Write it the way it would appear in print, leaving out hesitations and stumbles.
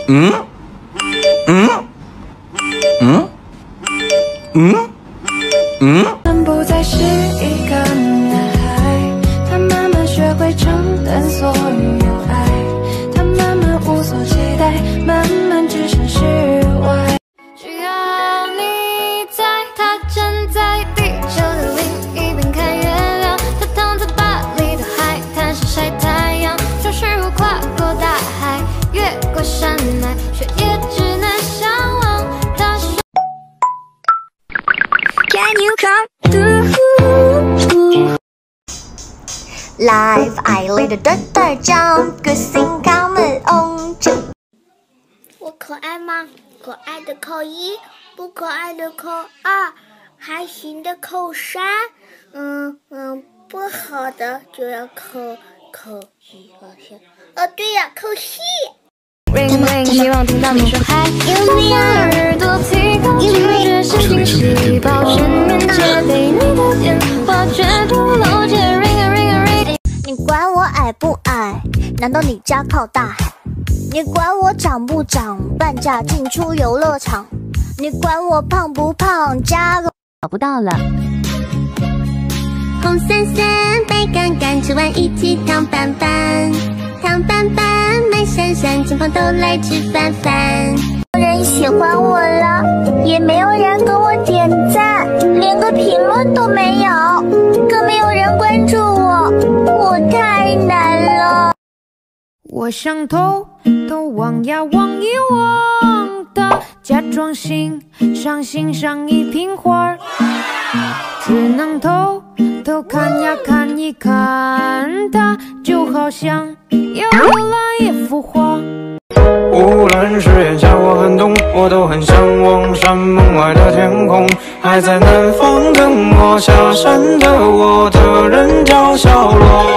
不再是一个男孩，他慢慢学会承担所有爱，他慢慢无所期待，慢慢置身事外。只要你在，他站在地球的另一边看月亮，他躺在巴黎的海滩上晒太阳，双手跨过大海，越过山脉，却也只能向往。他说 Can you come through？Life I lead a dirty jump, good thing come on。 我可爱吗？可爱的扣一，不可爱的扣二，还行的扣三，不好的就要扣一和三。对呀，扣四。 Ring ring， 希望听到你说嗨，耳朵提高警觉神经细胞，全面的给你的电话却不漏接 ring a ring a ring。 你管我矮不矮？难道你家靠大海？你管我长不长？半价进出游乐场。你管我胖不胖？加个找不到了。 红伞伞，白杆杆，吃完一起烫板板，烫板板，满山山，前方都来吃饭饭。 没有人喜欢我了，也没有人给我点赞，连个评论都没有，更没有人关注我，我太难了。 我想偷偷望呀望一望的，假装欣赏欣赏一瓶花，只能偷偷看呀看一看它，就好像又了一幅画。 无论是炎夏或寒冬，我都很向往山门外的天空。还在南方等我，下山的我的人叫小罗。